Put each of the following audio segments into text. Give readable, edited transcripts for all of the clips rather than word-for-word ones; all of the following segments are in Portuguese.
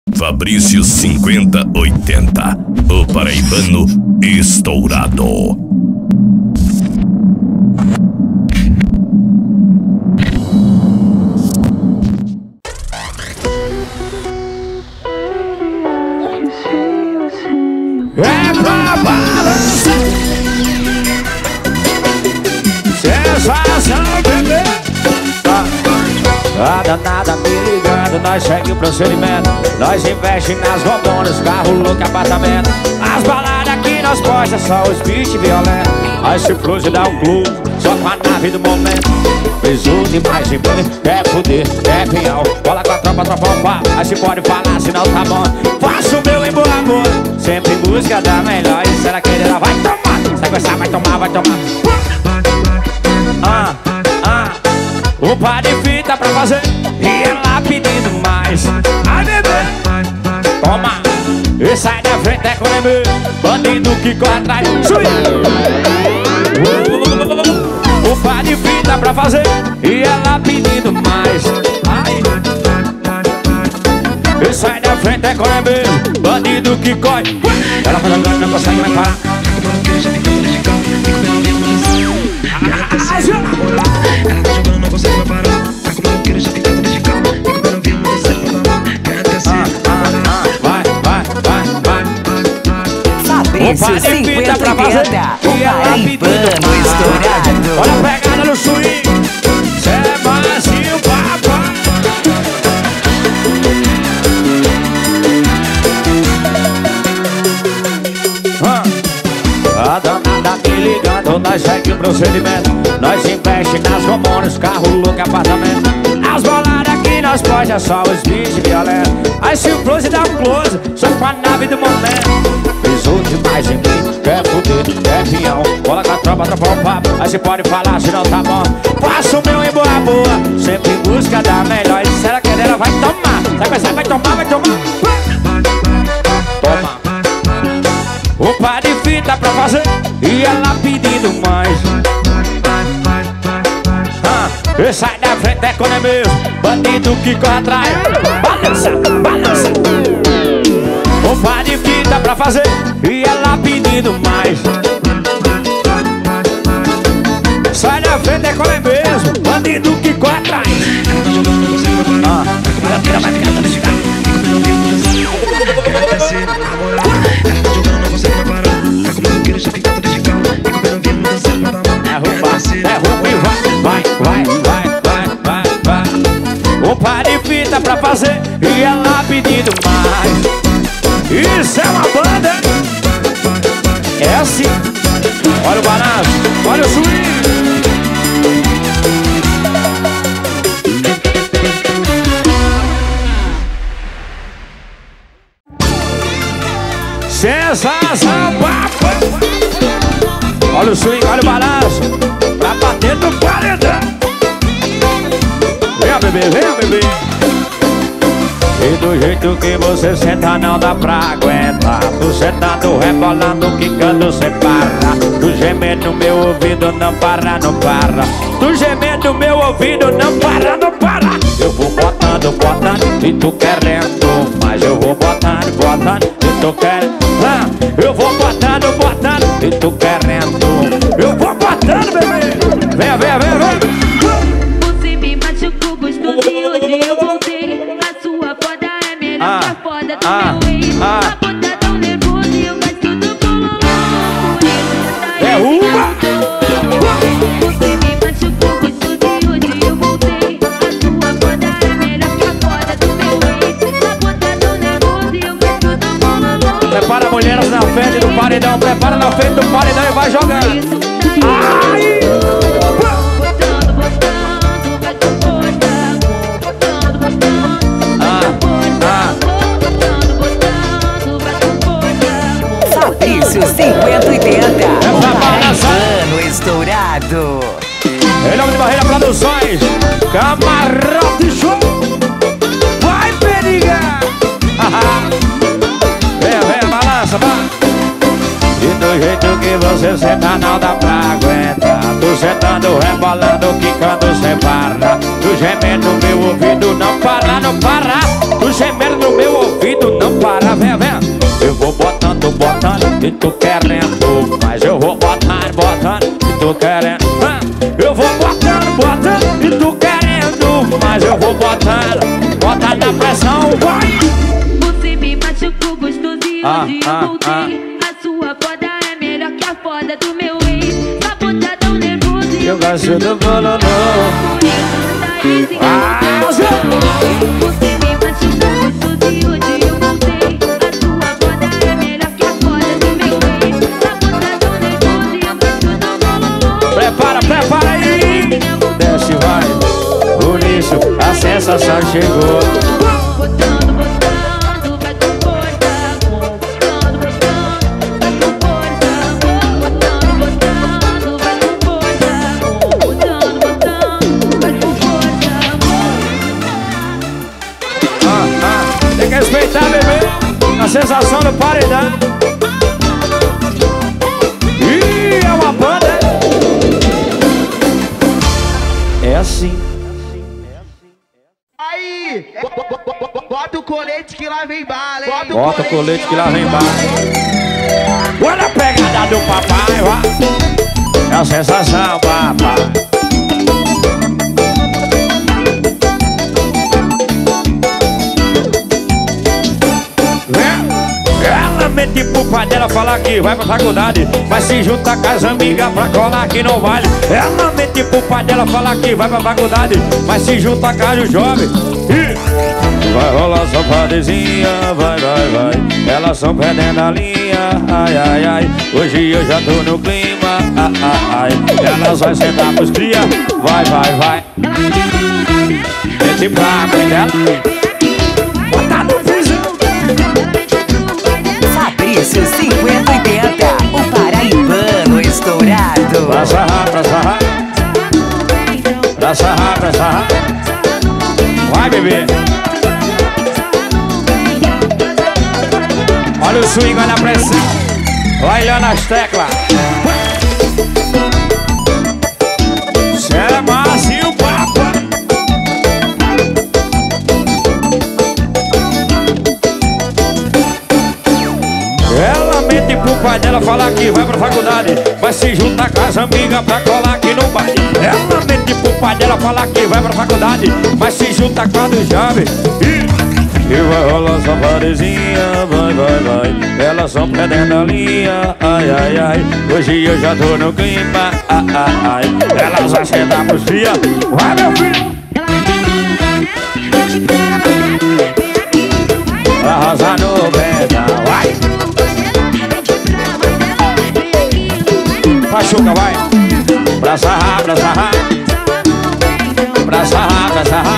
Fabrício 5080, o paraibano estourado. É pra balançar, sensação, bebê. A danada me ligando, nós segue o procedimento. Nós investe nas hormônios, carro, look, apartamento. As baladas que nós posta, só os bichos violentos. Aí se cruze dá um clube, só com a nave do momento. Preso demais de bem, é poder, é pinhão. Bola com a tropa, tropa o pau. Aí se pode falar, senão tá bom. Faço o meu em boa amor, sempre em busca da melhor. E se ela querer, ela vai tomar. Sequência, vai tomar, vai tomar. O par de fita pra fazer e ela pedindo mais. Ai, bebê, toma, e sai da frente, é com o bebê. Bandido que corre atrás. O par de fita pra fazer e ela pedindo mais. Ai, e sai da frente, é com o bebê. Bandido que corre. Ela vai andando, não consegue mais parar. Ela tá jogando, não consegue mais parar. Tá com bloqueiro, já tem tanta de calma. Fico pelo ouvido, não desce pra lá. Quer até ser. Vai. Fabrício 5080, o paraibano estourado. Olha a pegada no swing. Cê é macio, papai. A danada me ligando, nós segue o procedimento. Nós investe nas hormônios, carro, look, apartamento. As baladas que nós pode é só os bichos violentos. Aí se o close dá um close, só com a nave do momento. Pisou demais em mim, quer fuder, é pinhão. Bola com a tropa, tropa o papo. Aí se pode falar, se não tá bom. Faço o meu em boa boa, sempre em busca da melhor. E se ela querer, ela vai tomar. Sequência, vai tomar, vai tomar. Toma. O par de fita pra fazer e ela pedindo mais. E sai da frente, é quando é mesmo. Bandido que corre atrás. Balança, balança. O par de fita pra fazer e ela pedindo mais. Sai da frente, é quando é mesmo. Bandido que corre atrás. Ela tá jogando, não consegue mais parar. Tira, vai ficar todo esse carro. Fico pelo ouvido, não desce. Quer até ser. Ela tá jogando, não consegue mais parar. Tá com bloqueiro, já tem tanta de calma. Fico pelo ouvido, não desce pra lá. É roupa e vai. O par de fita pra fazer e ela pedindo mais. Isso é uma banda. É assim. Olha o balanço, olha o swing. Sensação, papo. Olha o swing, olha o balanço. Pra bater no paredão. Venha, bebê, venha, bebê. E do jeito que você senta não dá pra aguentar. Tu sentando, rebolando, quicando sem parar. Tu gemendo no meu ouvido, não para, não para. Tu gemendo no meu ouvido, não para, não para. Eu vou botando, botando, e tu querendo. Mas eu vou botando, botando, e tu querendo. Eu vou botando, botando, e tu querendo. Eu vou botando, bebê. Venha, venha, venha, venha. Você me machucou, gostou de hoje eu voltei. A sua foda é melhor que a foda do meu ex. A puta tão nervosa e eu gasto tudo pelo É uma! Você me machucou, gostou de hoje eu voltei. A sua foda é melhor que a foda do meu ex. A puta tão nervosa e eu gasto tudo pelo Prepara mulheres na frente do paredão. Prepara na frente do paredão e vai jogando. Ai! Fabrício 5080, o paraibano estourado. Em nome de Barreira Produções, Camarote Show. Vai, periga! Vem, balança, vai. E do jeito que você senta não dá pra aguentar. Tu sentando, rebolando, quicando sem parar. Tu gemendo no meu ouvido, não para, não para. Tu gemendo no meu ouvido, e tu querendo. Mas eu vou botando, botando e tu querendo. Eu vou botando, botando e tu querendo. Mas eu vou botando, botando na pressão, vai. Você me machucou gostoso e hoje eu voltei. A sua foda é melhor que a foda do meu ex. Sabotadão nervoso e Eu gosto do bololô. por isso tá ex Você me machucou gostoso e hoje eu voltei. A sua foda é melhor que a foda do meu ex. Sabotadão nervoso e eu gosto do bololô. Prepara, prepara aí. Desce, vai. Por isso a sensação chegou. Botando, botando, vai com força. Botando, botando, vai com força. Botando, botando, vai com força. Botando, botando, vai com força. Tem que respeitar, bebê. A sensação do paredão. Ih, é uma banda. É assim. Aí, bota o colete que lá vem bala, hein? Bota o colete que lá vem bala. Olha a pegada do papai, vai. É a sensação, papai. Ela mente pro pai dela falar que vai pra faculdade, mas se junta com as amigas pra colar que não vale. Ela mente pro pai dela falar que vai pra faculdade, mas se junta com os jovens. Vai rolar safadezinha, vai, vai, vai. Elas são perdendo a linha, ai, ai, ai. Hoje eu já tô no clima, ai, ai, ai. Elas vão sentar pros cria, vai, vai, vai. Mente pra mãe dela, bota no fuzil. Fabrício 5080, o paraibano estourado. Pra sarrar, pra sarrar. Pra sarrar, pra sarrar. Vai, bebê. Olha o swing, olha a pressão. Vai olhando as teclas. Cê é macio, papa. Ela mente pro pai dela falar que vai pra faculdade, mas se junta com as amigas pra colar aqui no baile. Ela mente pro pai dela falar que vai pra faculdade, mas se junta com a do jovem. E vai rolar safadezinha, vai, vai, vai. Elas são perdendo a linha, ai, ai, ai. Hoje eu já tô no clima, ai, ai, ai. Elas vão sentar pros dias, vai, meu filho. Arrasar no pedal, vai. Machuca, vai. Pra sarrar, pra sarrar. Pra sarrar, pra sarrar.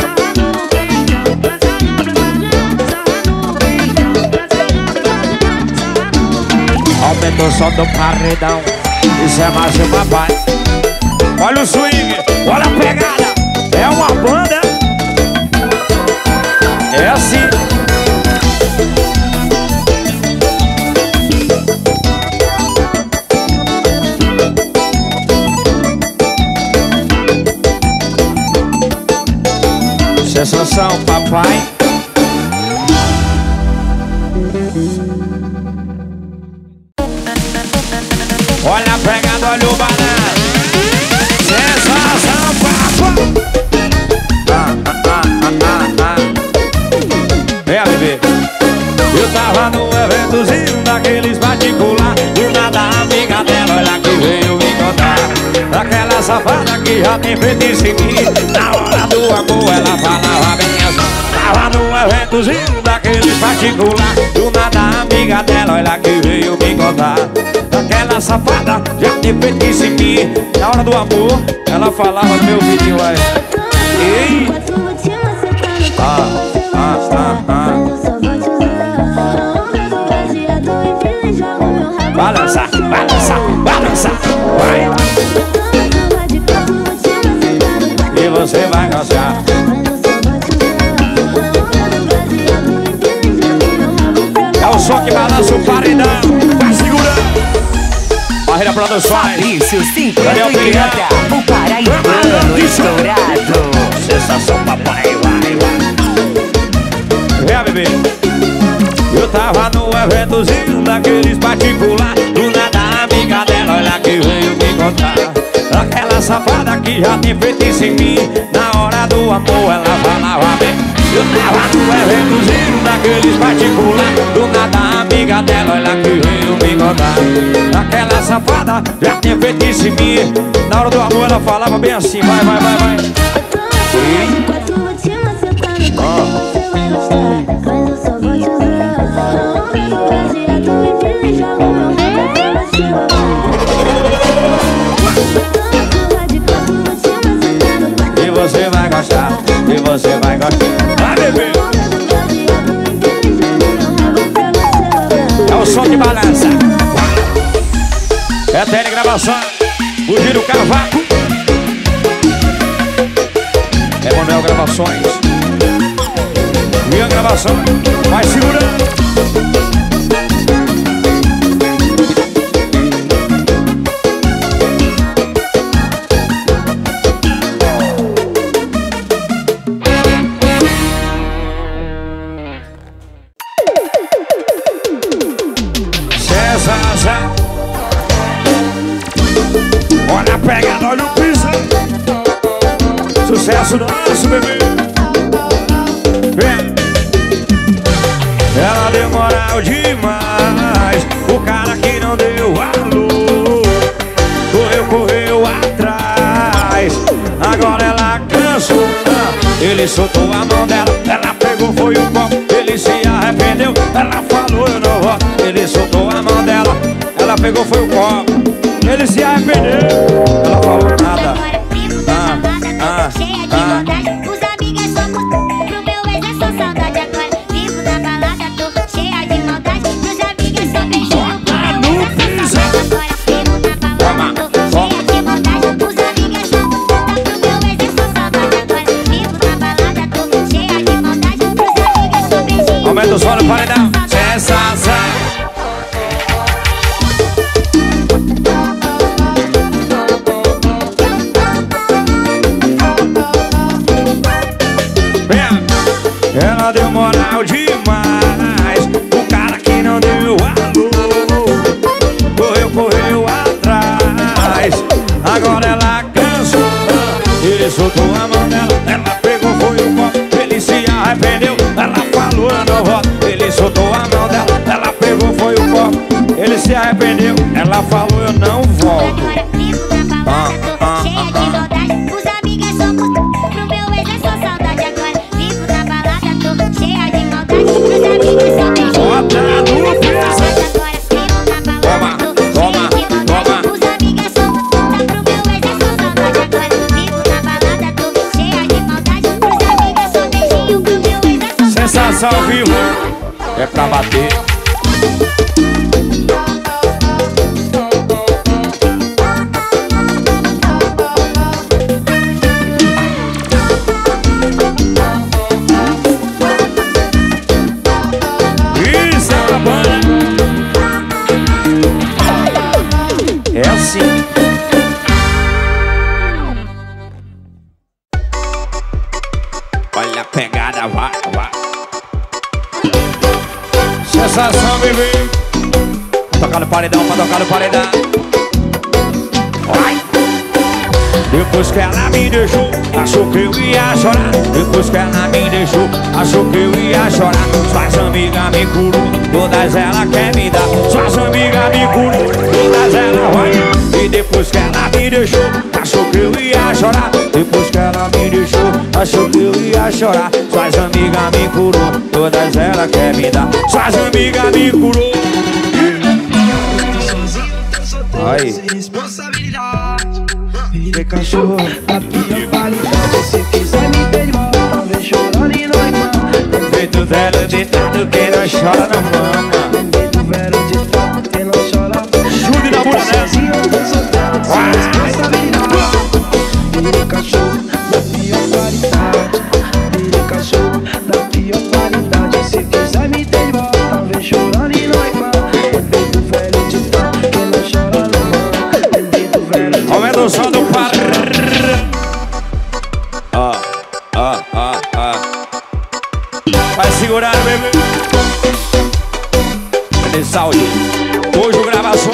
Aumenta o som do paredão. Isso é mais um papai. Olha o swing, olha a pegada. É uma banda. É assim. Sensação, papai. Olha a pegada, olha o banana. Sensação, papai. É, bebê. Eu tava num eventozinho daqueles particular. Do nada a amiga dela, olha que veio me contar. Daquela safada que já tem feitiço em mim. Na hora do amor ela falava bem assim. Tava num eventozinho daqueles particular. Do nada a amiga dela, olha que veio me contar. Daquela safada já tem feitiço em mim. Na hora do amor ela falava no meu vídeo, vai. Ei! Balança, balança, balança, vai. E você vai gostar. É o som que balança o paredão. Vai segurando. Barreira Produções. Fabrício 5080, o paraibano estourado. Sensação, papai, vai, vai. Vem, bebê. Eu tava no eventozinho daqueles particular. Do nada a amiga dela, olha que veio me contar. Aquela safada que já tem feito isso em mim. Na hora do amor ela falava bem. Eu tava no eventozinho daqueles particular. Do nada a amiga dela, olha que veio me contar. Aquela safada já tem feito isso em mim. Na hora do amor ela falava bem assim. Vai, vai, vai, vai. Enquanto vou te macetar no quarto, você vai gostar. Mas eu só vou te usar. Não quero prazer, tô infeliz, jogo meu mundo pra cima. E você vai gostar, e você vai gostar. Vai, bebê! É o som de balança. É tele gravação. O Giro Cavaco. É Manuel Gravações. Minha gravação. Vai segurando. Olha a pegada, olha o piso. Sucesso nosso, bebê. Vem. Ela deu moral demais. O cara que não deu valor correu atrás. Agora ela cansou. Ele soltou a mão dela. Ela pegou, foi um copo. Ele se arrependeu. Ela falou, eu não volto. Ele soltou a mão dela. Ela pegou, foi um copo. Ele se arrependeu. Ela falou nada. Cheia de maldade, os amigas somos pro meu ex é só saudade. Agora vivo na balada, tô cheia de maldade, pros amigas só beijinho, pro meu ex é só saudade. Agora vivo na balada, tô cheia de maldade, os amigas somos pro meu ex é só saudade. Agora vivo na balada, tô cheia de maldade, pros amigas só beijinho. Aumenta o som no paredão. Sensação. Ela deu moral demais. O cara que não deu valor correu atrás. Agora ela cansou. Ele soltou a mão dela. Ela pegou, foi o copo. Ele se arrependeu. Ela falou, eu não volto. Ele soltou a mão dela. Ela pegou, foi o copo. Ele se arrependeu. Ela falou, eu não volto. Agora vivo na balada, tô cheia de maldade, os amigas somos pro meu ex é só saudade. Agora vivo na balada, tô cheia de maldade, pros amigas só beijinho. Bota no peso. Agora vivo na balada, tô cheia de maldade, os amigas somos pro meu ex é só saudade. Agora vivo na balada, tô cheia de maldade, pros amigas só beijinho, pro meu ex é só saudade. Sensação vivo. É pra bater. Isso é uma banda. É assim. Olha a pegada, vai, vai. Sensação, bebê. Tocar no paredão, pra tocar no paredão. Vai. Depois que ela me deixou, achou que eu ia chorar. Depois que ela me deixou, achou que eu ia chorar. Suas amigas me curou, todas ela quer me dar. Suas amigas me curou, todas ela vai. E depois que ela me deixou, achou que eu ia chorar. Depois que ela me deixou, achou que eu ia chorar. Suas amigas me curou, todas ela quer me dar. Suas amigas me curou. Aí. Vem cachorro, a pior qualidade. Se quiser me ver de volta, vem chorando e não reclama. Feito velho ditado, quem não chora não mama. Feito velho ditado, quem não chora. Júlio na bunda dela. Sozinho, eu tô solteiro, sem responsabilidade. Vem cachorro, da pior qualidade. Vem cachorro, da pior qualidade. Se quiser me ter de volta, vem chorando e não reclama. Feito velho ditado, quem não chora não mama. Feito velho ditado. Aumenta o som do par. Vai segurar, bebê. de saúde. Hoje o gravação.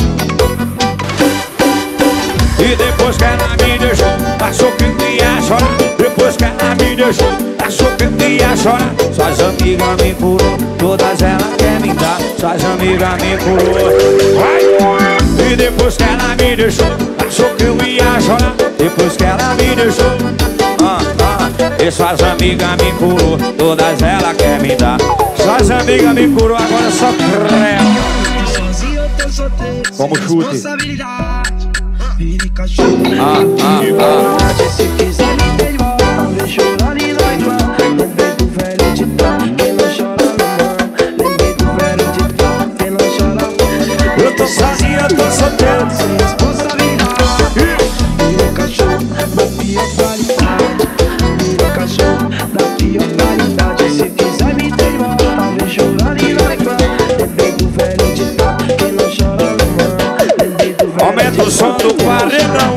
E depois que ela me deixou, achou que eu ia chorar. Depois que ela me deixou, achou que eu ia chorar. Suas amigas me curou, todas elas querem me dar. Suas amigas me curou. E depois que ela me deixou, achou que eu ia chorar. Depois que ela me deixou, e suas amigas me curou, todas elas querem me dar. Suas amigas me curou, agora só creu. Sozinho eu tô solteiro, Como sem chute. responsabilidade. Vire cachorro, se quiser me ter de volta, vem chorando e não igual. Lembrei do velho de trás, quem não chora não mão. Lembrei do velho de trás, quem não chora não. Eu tô sozinho, eu tô solteiro, sem responsabilidade. Vire cachorro, da pior qualidade. Vire cachorro, da pior qualidade. Se quiser me ter de volta, vem chorando e não igual. Lembrei do velho de trás, quem não chora não mão. Lembrei do velho. aumenta o som do paredão.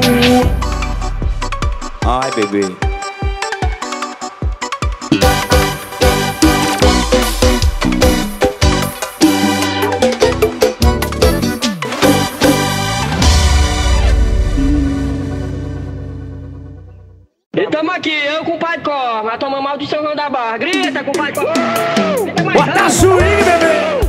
Ai, bebê. E tamo aqui, eu com o pai Cor, mas tomamos mal de São João da Barra. Grita com o pai Cor. Grita mais Bota alto. swing, bebê.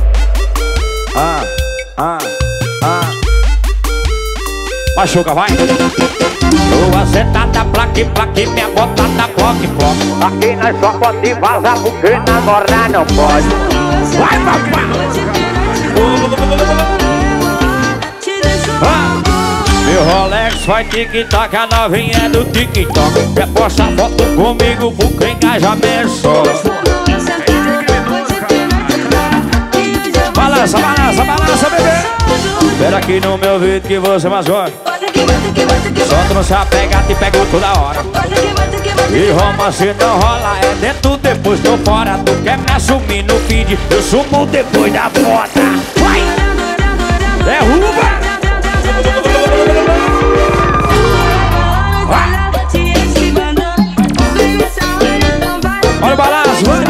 Machuca, vai. Tua sentada, plaque, plaque, minha botada, ploque, ploque. Aqui nós só pode vazar porque namorar não pode. Vai, papai. Meu Rolex faz tic-toc, a novinha é do TikTok. Quer postar foto comigo porque engajamento só. Balança, balança, balança, bebê. Espera aqui no meu ouvido que você mais gosta. Solta no seu pega, te pego toda hora. E romance não rola, é dentro depois tô fora. Tu quer me assumir no feed, eu sumo depois da foto. Vai! Derruba! Olha o balanço, vai!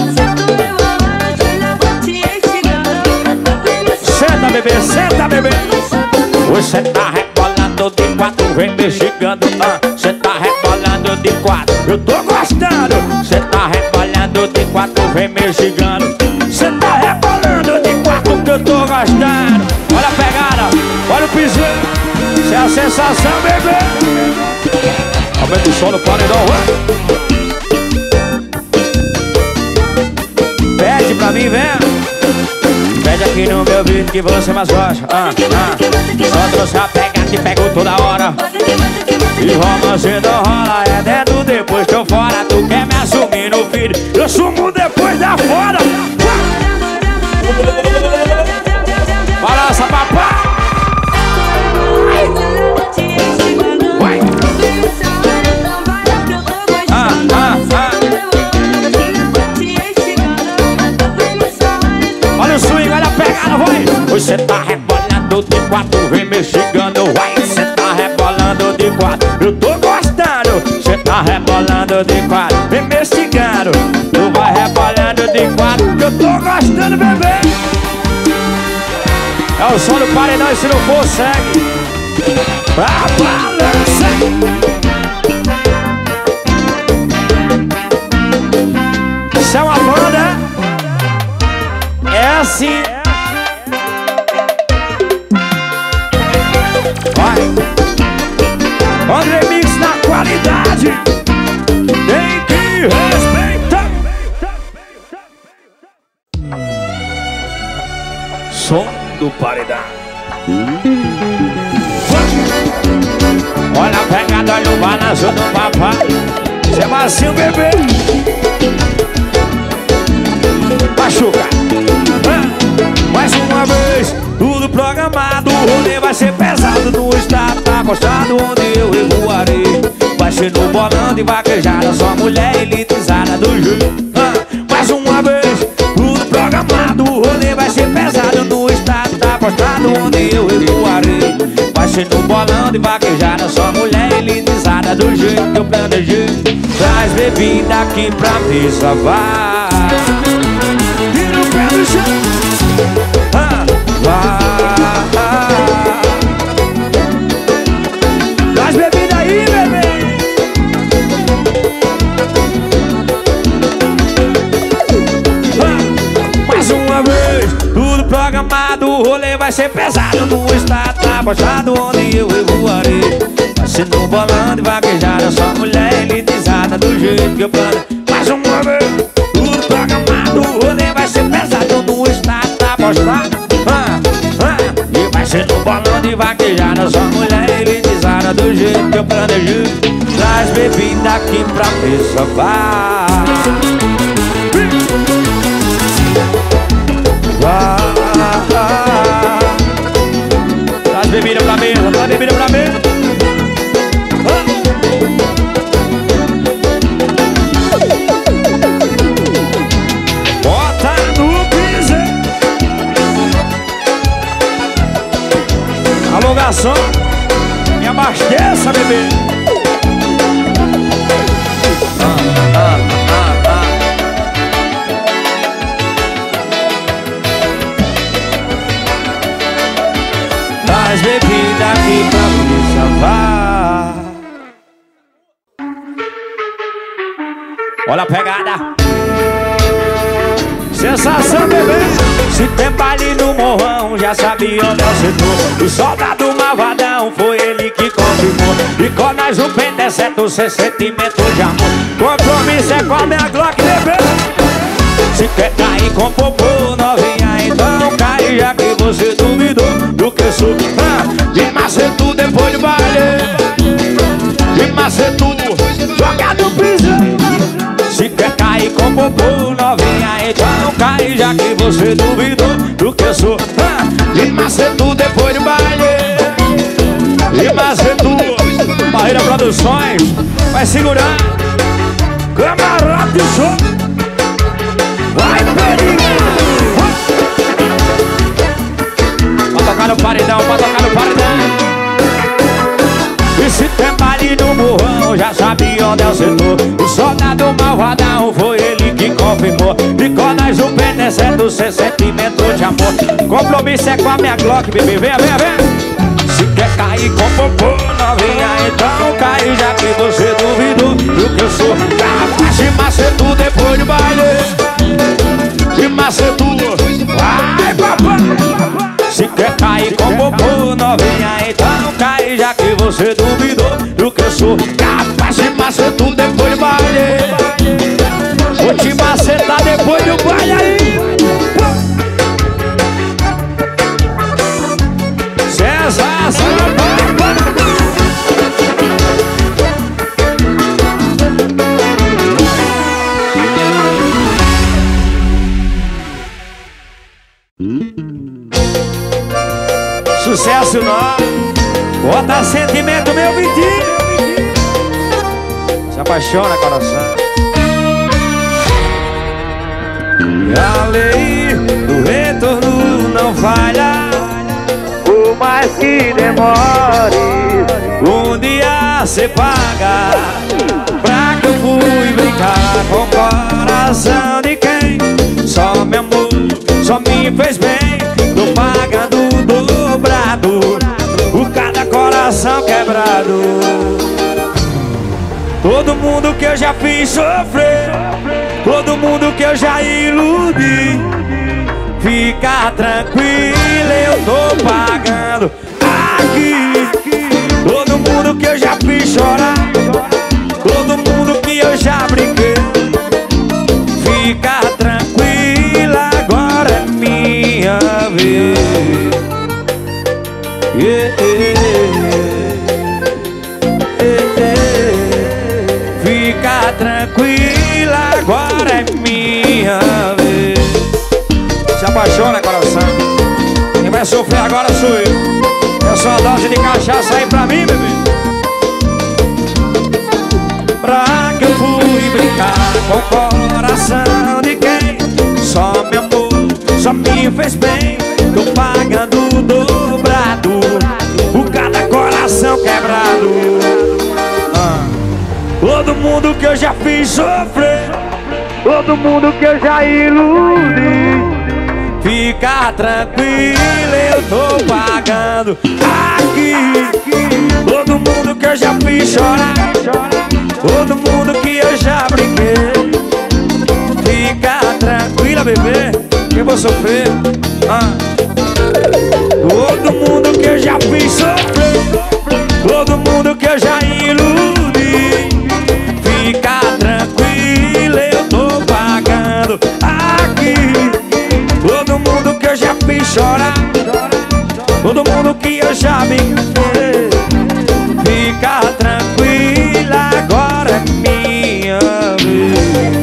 Senta, bebê, senta, bebê. Você tá rebolando de quatro, vem me xingando. Você tá rebolando de quatro, eu tô gostando. Você tá rebolando de quatro, vem me xingando. Você tá rebolando de quatro, que eu tô gostando. Olha a pegada, olha o piseiro. Isso é a sensação, bebê. Aumenta o som do paredão, pede pra mim, vem. Pede aqui no meu vídeo que você mais gosta. Só trouxe a pega, te pego toda hora. E romance não rola, é dentro depois tô fora. Tu quer me assumir no feed, eu sumo depois da fora. Balança, papai. Vai. Olha o swing, olha a pegada, vai. Você tá rebolando de quatro, vem me xingando, vai. Você tá rebolando de quatro, eu tô gostando. Você tá rebolando de quatro, vem me xingando. Tu vai rebolando de quatro, que eu tô gostando, bebê. É o som do paredão e se não for, segue. A balança. Isso é uma banda. É assim. Vai. André Mix na qualidade. Tem que respeitar. Som do paredão. Olha a pegada, olha o balanço do papai. Cê é macio, bebê. Machuca. Mais uma vez, tudo programado. O rolê vai ser pesado. No estado tá postado onde eu voarei. Vai ser no bolando e vaquejada. Só mulher elitizada do jeito. Mais uma vez, tudo programado. O rolê vai ser pesado. No estado tá postado onde eu voarei. Vai ser no bolando e vaquejada. Só mulher elitizada do jeito que eu planejei. Traz bebida aqui pra me salvar. E no pé do chão. amado, o rolê vai ser pesado. No estado abastado onde eu voarei. Vai ser no bolão de vaquejada, só mulher elitizada do jeito que eu plano. Mais uma vez, tudo programado, o rolê vai ser pesado. No estado abastado, e vai ser no bolão de vaquejada, só mulher elitizada do jeito que eu planejei. Traz bebida aqui pra me salvar. Traz bebida pra mesa, traz bebida pra mesa. Bota no piso. Alô, garçom, me abasteça, bebê. Traz bebida aqui pra me salvar. Olha a pegada. Sensação, bebê. Se tem baile no morrão, já sabia onde é o setor. O soldado malvadão foi ele que confirmou. E com nós o bem é certo, sem sentimento de amor. Compromisso é com a minha Glock, bebê. Se quer cair com popô novinha, então cai, já que você duvidou do que eu sou. De macetu depois do baile, de macetu joga no piso. Se quer cair com popô novinha, então cai, já que você duvidou do que eu sou. De macetu depois do baile, de macetu. Barreira Produções vai segurar. Camarote show. Vai, perigo! Pra tocar no paredão, pra tocar no paredão. E se tem baile no morrão, já sabia onde é o setor. O soldado malvadão foi ele que confirmou. E com nós o bem é certo, sem sentimento de amor. Compromisso é com a minha Glock, bebê, vem, vem, vem. Se quer cair com popô novinha, então cai, já que você duvidou do que eu sou. Capaz de macetu depois do baile, de macetu, vai, papai. Se quer cair com popô novinha, então cai, já que você duvidou do que eu sou. Capaz de macetu depois do baile, vou te macetar depois do baile aí. Sensação. Sucesso não. Bota sentimento, meu Vitinho. Se apaixona, coração. E a lei do retorno não falha. Por mais que demore, um dia cê paga. Pra que eu fui brincar com o coração de quem só me amou, só me fez bem. Tô pagando dobrado por cada coração quebrado. Todo mundo que eu já fiz sofrer, todo mundo que eu já iludi. Fica tranquilo, eu tô pagando aqui. Todo mundo que eu já fiz chorar, todo mundo que eu já brinquei. Fica tranquilo, agora é minha vez. Fica tranquilo, agora é minha vez. Se apaixona, coração. Quem vai sofrer agora sou eu. É só dose de cachaça aí pra mim, bebê. Pra que eu fui brincar com o coração de quem só me amou, só me fez bem. Tô pagando dobrado por cada coração quebrado. Todo mundo que eu já fiz sofrer, todo mundo que eu já iludi. Fica tranquilo, eu tô pagando aqui. Todo mundo que eu já fiz chorar, todo mundo que eu já brinquei. Fica tranquila, bebê, que eu vou sofrer. Todo mundo que eu já fiz sofrer, todo mundo que eu já iludi. Fica tranquilo, eu tô pagando aqui. Todo mundo que eu já fiz chorar, todo mundo que eu já me enganei. Fica tranquila, agora é minha vez.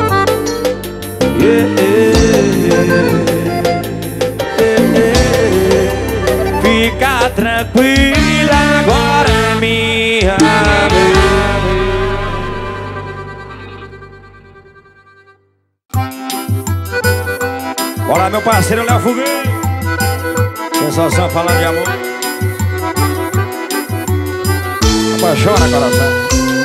Fica tranquila, agora é minha vez. Olá, meu parceiro Léo Fogueira. Sensação falando de amor. Apaixona, coração.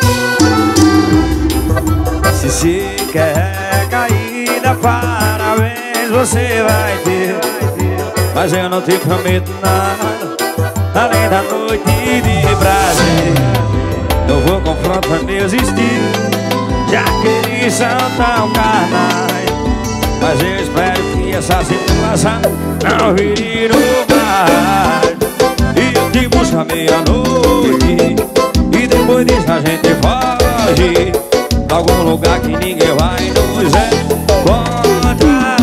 Se você quer caída, parabéns, você vai ter. Mas eu não te prometo nada, além da noite de prazer. Não vou confrontar meus estilos, já que eles são tão carnais. Mas eu espero que essa situação não vire mais. E eu te busco à meia-noite, e depois disso a gente foge pra algum lugar que ninguém vai nos encontrar.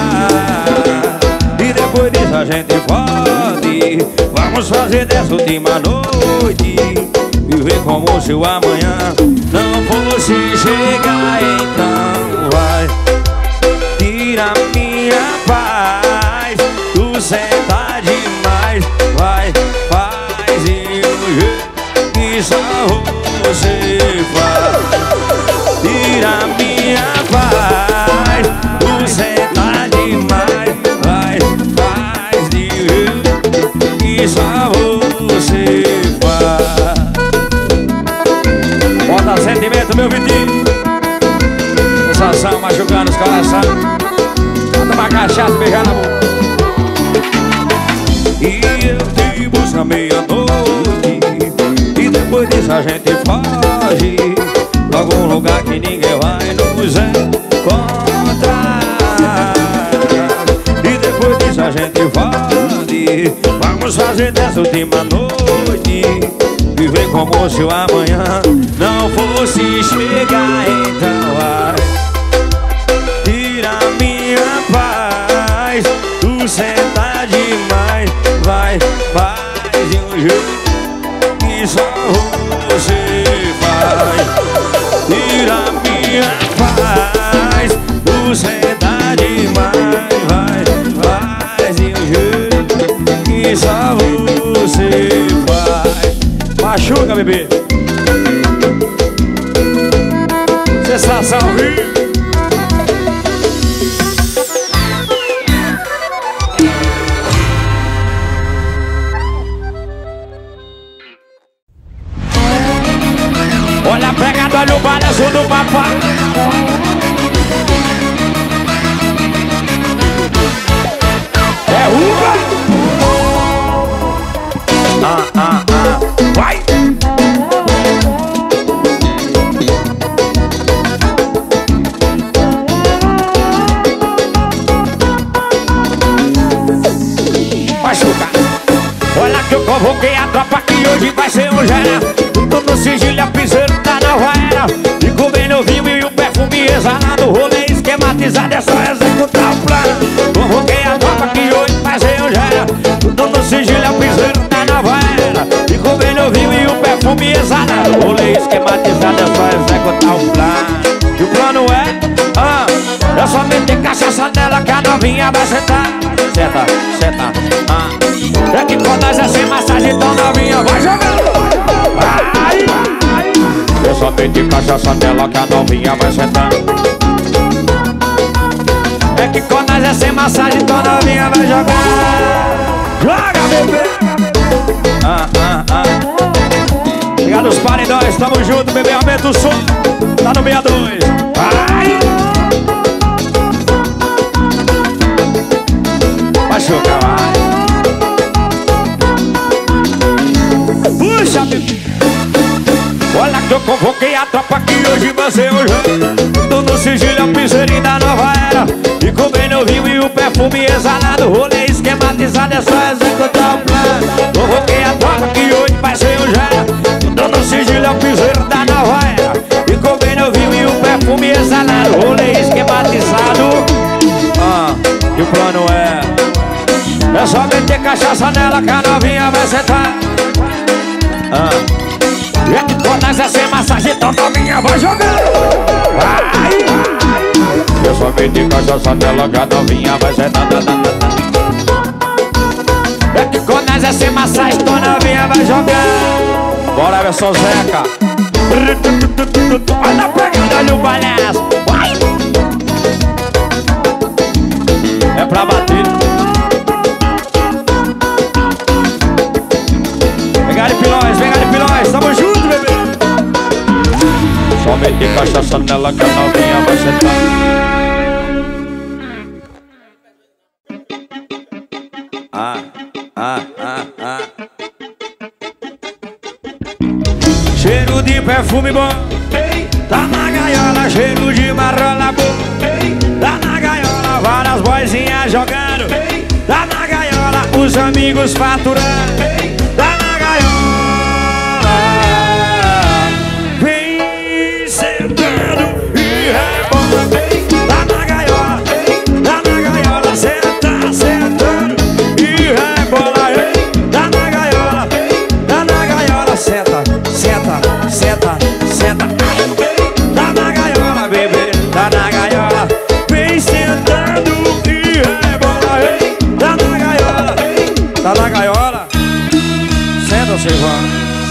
E depois disso a gente pode, vamos fazer dessa última noite viver como se o amanhã não fosse chegar. Então vai, tira minha paz, tu senta demais. Vai, faz e o jeito que só você faz. Tira minha paz, tu senta demais. Vai, faz e o jeito que só você faz. Bota sentimento, meu Vitinho. Sensação machucando os corações. Bota uma cachaça, beijar na boca. E eu te busco à meia-noite, e depois disso a gente foge pra algum lugar que ninguém vai nos encontrar. E depois disso a gente pode, vamos fazer dessa última noite viver como se o amanhã não fosse chegar. Então vai, tira minha paz, tu senta demais. Vai, faz de um jeito que só você faz. Tira minha paz, tu senta demais. Vai, faz de um jeito que só você faz. Machuca, bebê. Sensação, viu? Olha a pegada, olha o balanço do papai. É uva. Vai. Machuca. Olha que eu convoquei a tropa que hoje vai ser um geral. Tô no sigilo, a piseiro da nova era. E comendo vinho e o perfume exalado. Rolê esquematizado, é só executar o plano. Convoquei a tropa que hoje vai ser um geral. Tô no sigilo, a piseiro da nova era. E comendo vinho e o perfume exalado. Rolê esquematizado, é só executar o plano. E o plano é só meter cachaça nela que a novinha vai sentar. Senta, senta, é que com nós é sem massagem, então novinha vai jogar. Ai, ai. Eu só meti cachaça nela que a novinha vai sentar. É que com nós é sem massagem, então novinha vai jogar. Joga, bebê. Obrigado os paredões, tamo junto, bebê, aumenta o som. Tá no 62. Ai. Machuca, vai. Puxa, bebê. Olha que eu convoquei a tropa que hoje vai ser o jogo. Tô no sigilo, a piseirinha da nova era. E comendo vinho e o perfume exalado. Rolê esquema batizado é só executar o plano. Convoquei a tropa que hoje vai ser o gera. Dando sigilo é o piseiro da nova era. E comer no vinho e o perfume exalado. Rolê esquematizado. E o plano é só meter cachaça nela que a novinha vai sentar. E é que todas essa massagem, então novinha vai jogar. Eu só meter cachaça nela que a novinha vai sentar. É que quando nós essa massagem, então novinha vai jogar. Bora ver só Zeca. Olha a pegada no palhaço. É pra bater. Pegar pilões, tamo junto, bebê. Só meter cachaça nela que a novinha vai sentar. Cheiro de perfume bom, tá na gaiola, cheiro de marola bom. Tá na gaiola, várias boizinhas jogando. Tá na gaiola, os amigos faturando. Tá na gaiola, vem sentando e rebola. Tá na gaiola, senta, sentando e rebola. Tá na gaiola, senta, senta, senta, senta. Tá na gaiola, bebê, tá na gaiola, vem sentando e rebola. Tá na gaiola, tá na gaiola, senta, Silvana.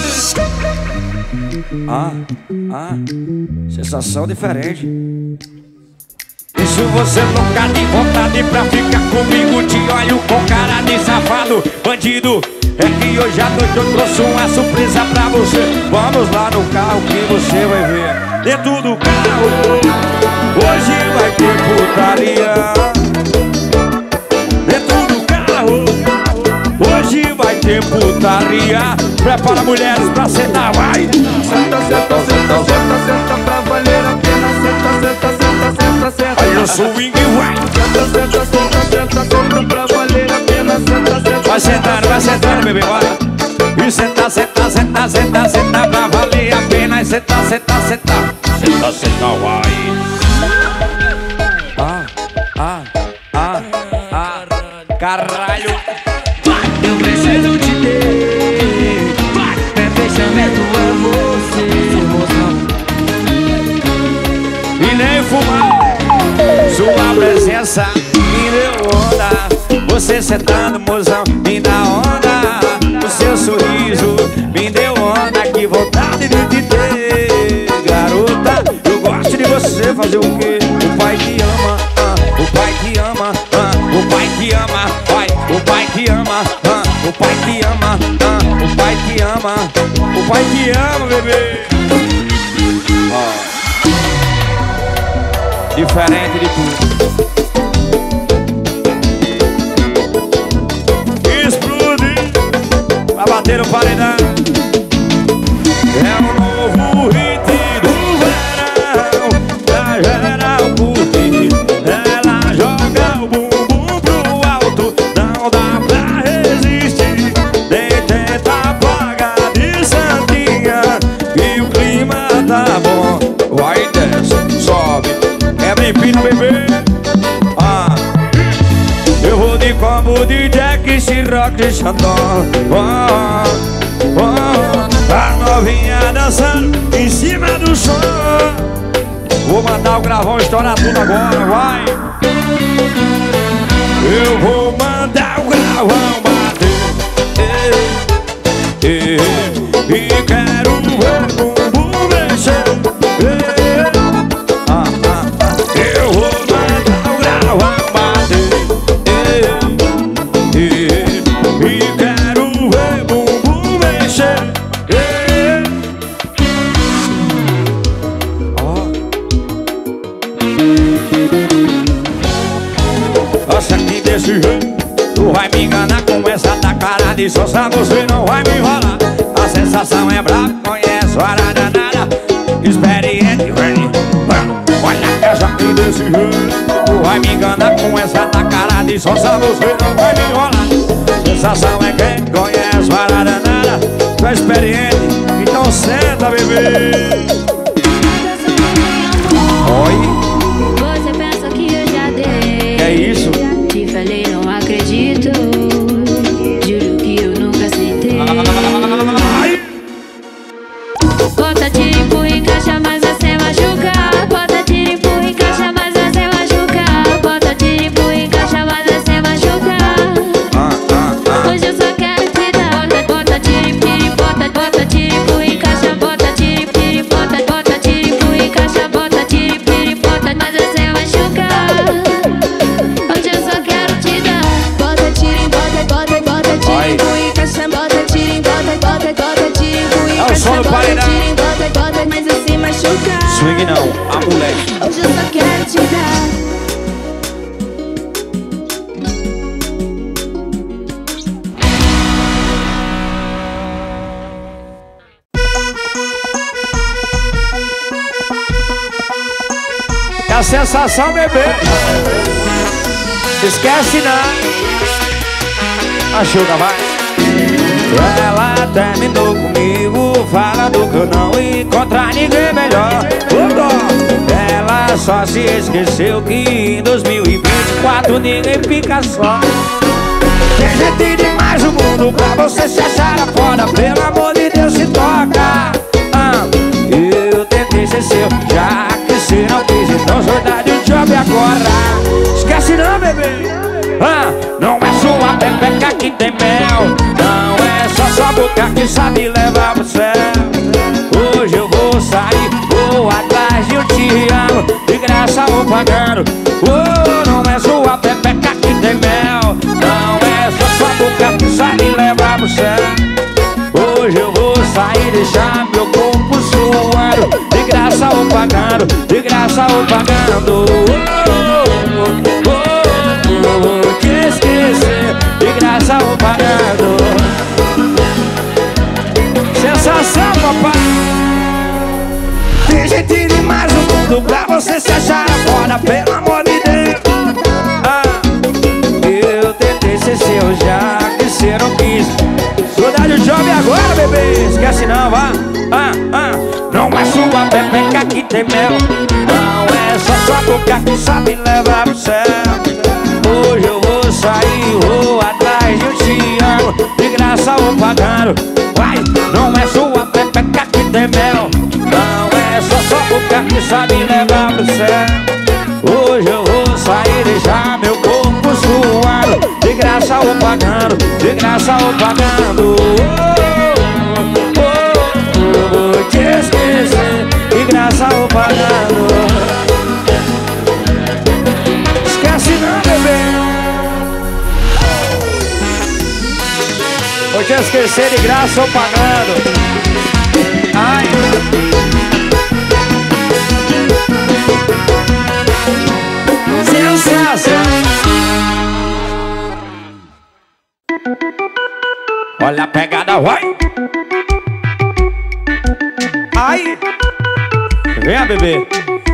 Sensação diferente. E se você nunca tem vontade pra ficar comigo, te olho com cara de safado, bandido. É que hoje à noite eu trouxe uma surpresa pra você. Vamos lá no carro que você vai ver. Dentro do carro, hoje vai ter putaria. Dentro do carro, hoje vai ter putaria. Prepara mulheres pra sentar, vai. Senta, senta, senta, senta, senta pra valer a pena. Senta, senta, senta, senta, senta. Aí o swing vai. Senta, senta, senta, senta, senta pra valer a pena. Senta, senta. Vai sentando, bebê, vai. E senta, senta, senta, senta, senta pra valer a pena. E senta, senta, senta. Senta, senta, vai. Caralho. Eu preciso te ter. Meu fechamento é você, emoção. E nem fumar. Sua presença me deu onda. Você sentando, mozão, me dá onda. O seu sorriso me deu onda. Que vontade de te ter, garota. Eu gosto de você, fazer o quê? O pai te ama, o pai te ama, o pai te ama, vai. O pai te ama, o pai te ama, o pai te ama, o pai te ama, bebê. Diferente de tudo. Explode pra bater no paredão. É o novo hit do verão. Pra geral curtir. Ela joga o bumbum pro alto. Não dá pra resistir. Nem tenta pagar de santinha. E o clima tá bom. Vai, desce, sobe. Empina, bebê. Eu vou de combo de Jack, Ciroc e Xandão. A novinha dançando em cima do som. Vou mandar o gravão estourar tudo agora, vai. Eu vou mandar o gravão bater. E quero ver o bumbum mexer. Eu vou mandar o gravão bater. E quero ver o bumbum mexer. Nossa, que desse jeito tu vai me enganar com essa da cara de sonsa. Você não vai me enrolar. A sensação é brava, conheço a danada. Experiente, vem. Olha essa que desse jeito tu vai me enganar com essa da cara de sonsa. Você não vai me enrolar. sensação é quem conhece, vai lá danada. Tu é experiente, então senta, bebê. Oi? Você pensa que eu já dei? Que é isso? Te falei, não acredito. Juro que eu nunca aceitei. Bota tiro, empurra e encaixa, mas você machuca. Bota tiro, empurra e encaixa, mas você machuca. Bota tiro, empurra e encaixa, mas você machuca. Hoje eu só quero te dar. Bota tiro, bota tiro, empurra e encaixa. Bota tiro, bota tiro, empurra e encaixa. Bota tiro, mas você machuca. Hoje eu só quero te dar. Bota tiro, bota tiro, empurra e encaixa. Bota tiro, bota tiro, empurra e É o som do paredão. mas você machuca. Swing não, a moleque. Hoje eu só quero te dar. É a sensação, bebê. Esquece não. Machuca, vai. Ela terminou comigo, falando que eu não ia encontrar ninguém melhor. Ela só se esqueceu que em 2024 ninguém fica só. Tem gente demais no mundo pra você se achar foda. Pelo amor de Deus, se toca. Eu tentei ser seu, já que você não quis, então sou da de um job agora. Esquece não, bebê. Não é sua pepeca que tem mel, não é só sua boca que sabe levar pro céu. Hoje eu vou sair, vou atrás de um te amo, de graça ou pagando. Não é sua pepeca que tem mel, não é só sua boca que sabe levar pro céu. Hoje eu vou sair, deixar meu corpo suando, de graça ou pagando, de graça ou pagando. Te esquecer, de graça ou pagando. Sensação, papai. Tem gente demais no mundo pra você se achar foda, pelo amor de Deus. Eu tentei ser seu, já que você não quis. Saudade do job agora, bebê. Esquece não, vá. Não é sua pepeca que tem mel, não é só sua boca que sabe levar pro céu. Hoje eu vou sair, vou atrás de um te amo, de graça ou pagando. Vai, não é sua pepeca que tem mel, não é só sua boca que sabe levar pro céu. Hoje eu vou sair, deixar meu corpo suando, de graça ou pagando, de graça ou pagando. Vou te esquecer, de graça ou pagando. Esquece não, bebê. Vou te esquecer, de graça ou pagando. Ai. Sensação. Olha a pegada, vai. Ai. Venha, bebê.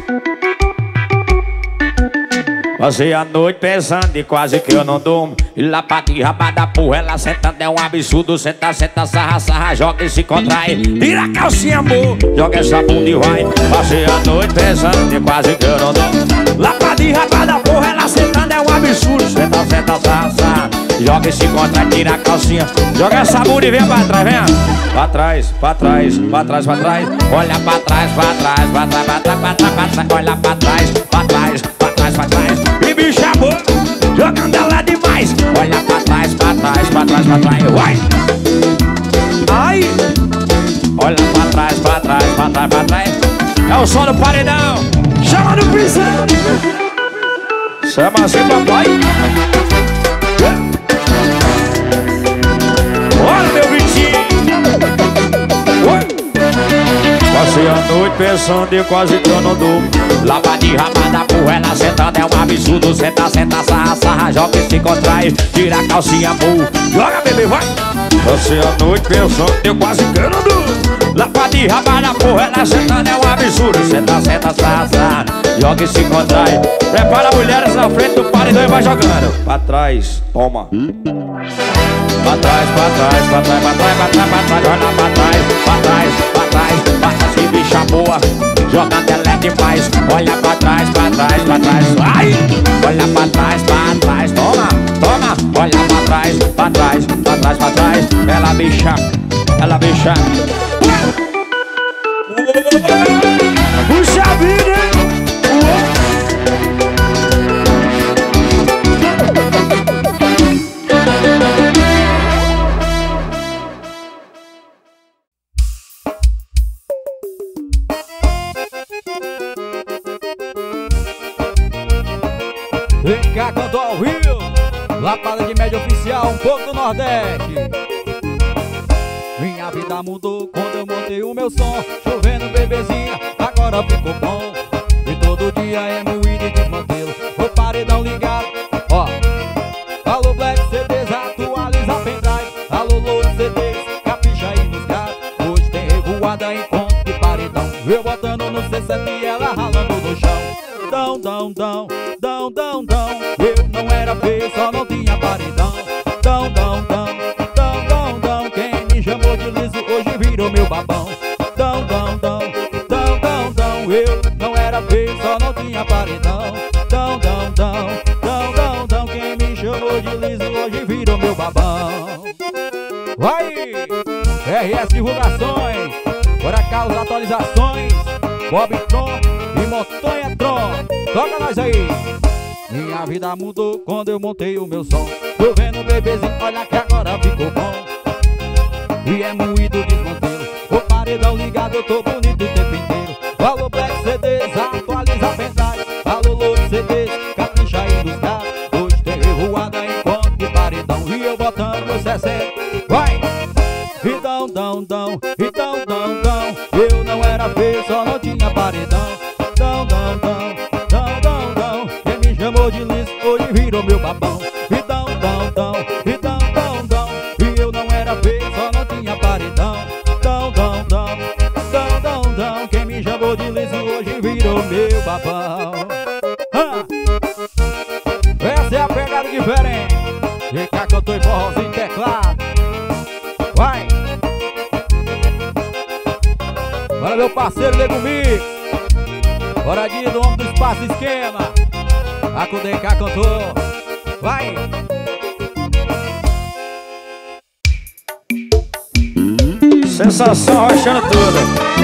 Passei a noite pensando e quase que eu não durmo. E lá pra ti, rabada porra, ela sentando é um absurdo. Senta, senta, sarra, sarra, joga e se contrai. Tira a calcinha, amor, joga essa bunda e vai. Passei a noite pensando e quase que eu não durmo. Lá pra ti, rabada porra, ela sentando é um absurdo. Senta, senta, sarra, sarra, joga e se contrai. Tira a calcinha, joga essa bunda e vem pra trás, vem. Pra trás, pra trás, pra trás, pra trás. Olha pra trás, pra trás, pra trás, pra trás, pra trás, pra trás. Olha pra trás, pra trás, pra trás, pra trás. E me chamou, jogando ela demais. Olha pra trás, pra trás, pra trás, pra trás. Vai! Ai! Olha pra trás, pra trás, pra trás, pra trás. É o som do paredão. Chama no prisão. Chama assim, papai. Olha, meu Vitinho. Passei a noite pensando e quase que eu não durmo. Lava de rabada, porra, ela sentando é um absurdo. Senta, senta, sarra, sarra, joga e se contrai. Tira a calcinha, amor, joga, bebê, vai. Passei a noite pensando e quase que eu não durmo. Lava de rabada, porra, ela sentando é um absurdo. Senta, senta, sarra, sarra, joga e se contrai. Prepara mulheres na frente do paredão e vai jogando. Pra trás, toma. pra trás, pra trás, pra trás, pra trás, pra trás, pra trás, olha pra trás, pra trás, pra trás, pra trás, que bicha boa, jogando ela é demais, olha pra trás, pra trás, pra trás, ai, olha pra trás, toma, toma, olha pra trás, pra trás, pra trás, pra trás, ela bicha, puxa a vida, Vem cá, cantou ao Rio, lapada de média oficial, um pouco do Nordeste. Minha vida mudou quando eu montei o meu som, chovendo bebezinha, agora ficou bom. E todo dia é moído e desmantelo, o paredão ligado, ó. Alô Black CDs, atualiza pendrive. Alô Load CDs, capricha aí nos caras. Hoje tem revoada em conta de paredão, eu botando no C7 e ela ralando no chão. Dão, dão, dão, dão, dão, dão. Eu não era feio, só não tinha paredão. Dão, dão, dão, dão, dão, dão. Quem me chamou de liso hoje virou meu babão. Dão, dão, dão, dão, dão, dão. Eu não era feio, só não tinha paredão. Dão, dão, dão, dão, dão, dão. Quem me chamou de liso hoje virou meu babão. Vai! RS Divulgações, bora cá as atualizações. Bob Tron e Montanha Tron, toca nós aí. Minha vida mudou quando eu montei o meu som, tô vendo o bebezinho, olha que agora ficou bom. E é moído desmantelo, o paredão ligado, eu tô bonito o tempo inteiro. Alô Black CDs, atualiza pendrive. Alô Load CDs, capricha aí dos caras. Hoje tem revoada em conta de paredão, e eu botando no 60, vai! E dão, dão, dão, e dão, dão, dão. Eu não era feio, só não tinha paredão. Dão, dão, dão, dão, dão, dão. Quem me chamou de liso hoje virou meu babão. E dão, dão, dão, e dão, dão, dão. E eu não era feio, só não tinha paredão. Dão, dão, dão, dão, dão, dão. Quem me chamou de liso hoje virou meu babão. Essa é a pegada diferente. Vem cá que eu tô em forrozinho teclado. Vai! Bora meu parceiro Nego Mix, bora dia do homem do espaço esquema. A com o DK cantou. Vai! sensação rochando tudo.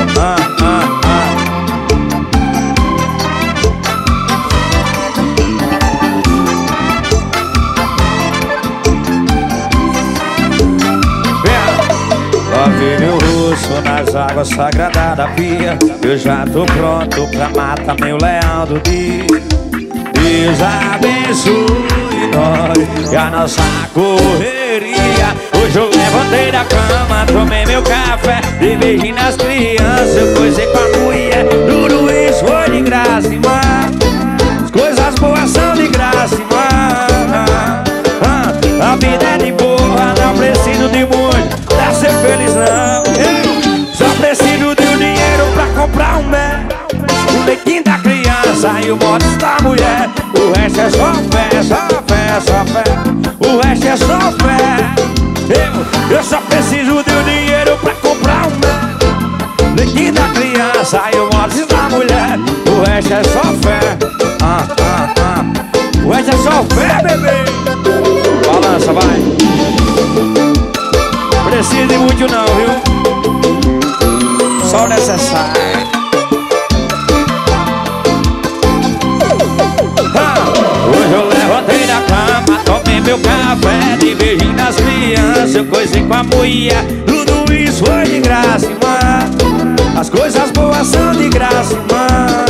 Lave meu rosto nas águas sagradas da pia. Eu já tô pronto pra matar meu leão do dia. Deus abençoe nós e a nossa correria. Hoje eu levantei da cama, tomei meu café, dei beijinho nas crianças, eu coisei com a mulher. Tudo isso foi de graça, irmão. As coisas boas são de graça, irmão. A vida é de boa, não preciso de muito pra ser feliz, não. Só preciso de um dinheiro pra comprar um mel, o leitinho da criança e o modo da mulher. O resto é só fé, só fé, só fé. O resto é só fé. Eu só preciso de um dinheiro pra comprar um mel, leitinho da criança e o modo da mulher. O resto é só fé. O resto é só fé, bebê. Balança, vai. Precisa de muito não, viu? Só o necessário. Hoje eu levantei da cama, tomei meu café, dei beijinho nas crianças, eu coisei com a mulher. Tudo isso foi de graça, irmã. As coisas boas são de graça, irmã.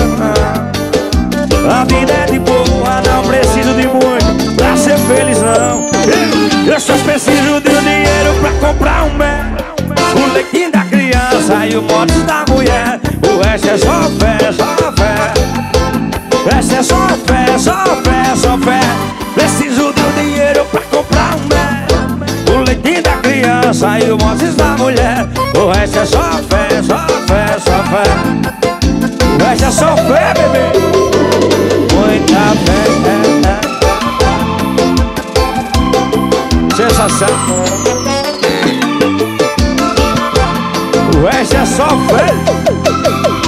A vida é de boa, não preciso de muito pra ser feliz, não. Eu só preciso de um dinheiro pra comprar um mel, o leitinho da criança e o modo da mulher. O resto é só fé, só fé. Essa é só fé, só fé, só fé. Preciso de um dinheiro pra comprar um mel, o leitinho da criança e o modo da mulher. O resto é só fé, só fé, só fé. O resto é só fé, bebê. Muita fé. sensação. O resto é só velho.